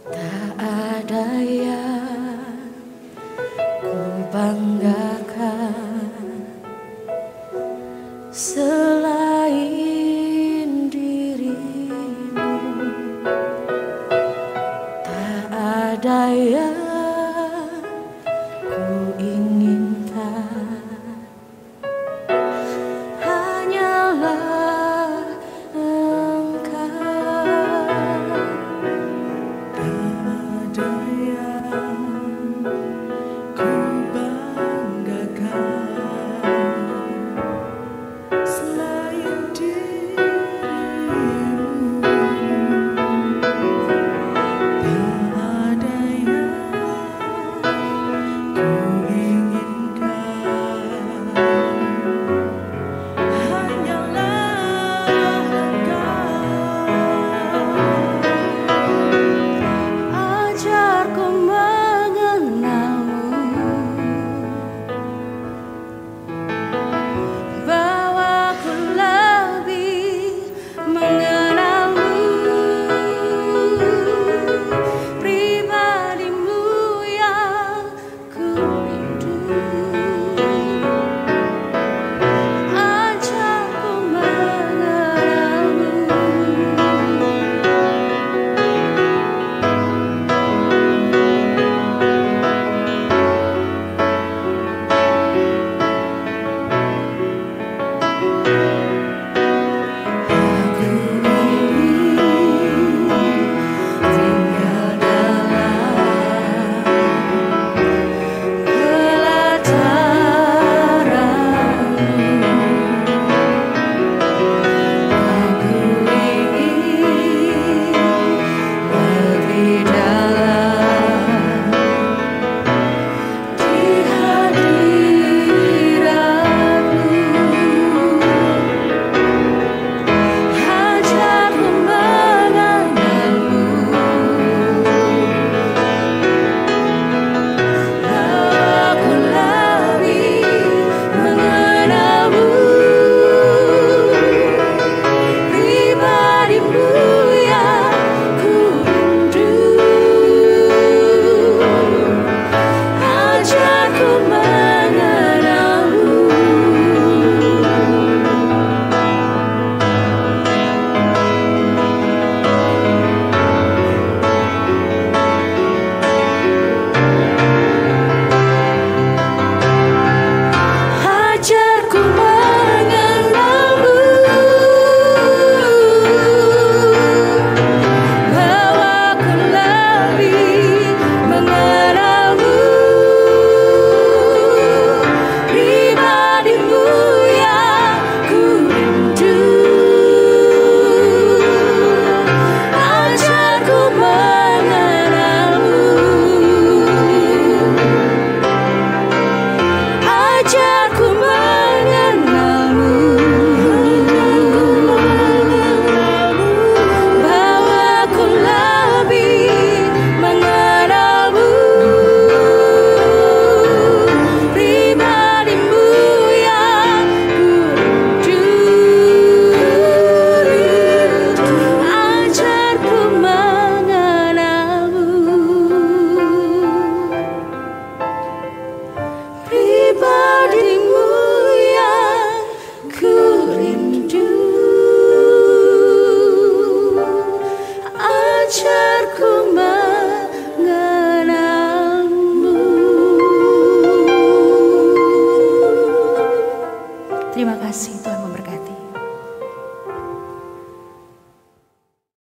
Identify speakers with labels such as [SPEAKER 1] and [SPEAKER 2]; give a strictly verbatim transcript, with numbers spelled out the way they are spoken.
[SPEAKER 1] Tak ada yang ku banggakan selain dirimu. Tak ada yang ku inginkan, hanyalah engkau.
[SPEAKER 2] Tak ada yang ku banggakan selain dirimu. Tak ada yang ku inginkan, hanyalah engkau.
[SPEAKER 1] Ajarku mengenalmu, bawaku lebih mengenalmu. Pribadimu yang ku rindu, ajarku mengenalmu. Pribadimu yang ku rindu, ajarku mengenalmu. Terima kasih Tuhan.